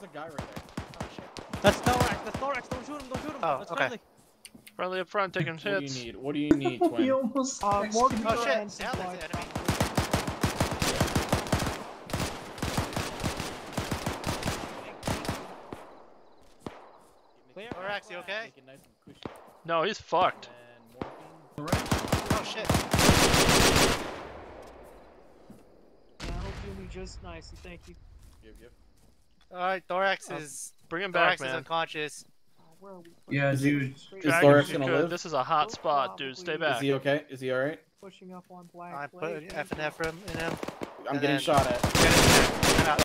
a guy right there. Oh shit. That's Thorax. That's Thorax. Don't shoot him. Don't shoot him. Oh, That's okay. friendly. Friendly up front, taking What do you hits. need? What do you need, twin? He almost More executed Oh people shit, and now there's supplies. an enemy. Clear. Thorax, you okay? Make it nice and cushy. No, he's fucked. And morphine. Oh shit. Yeah, I hope you do me just nicely. Thank you. Give. Alright, Thorax is Bring him back, Thorax is man. unconscious. Where are we? Yeah, dude. Is Drag Thorax if you gonna could. live? This is a hot spot, dude. Stay Is back. he okay? Is he alright? Pushing up on black. I put F and F in him. I'm And getting then- shot at. Get it, get it out.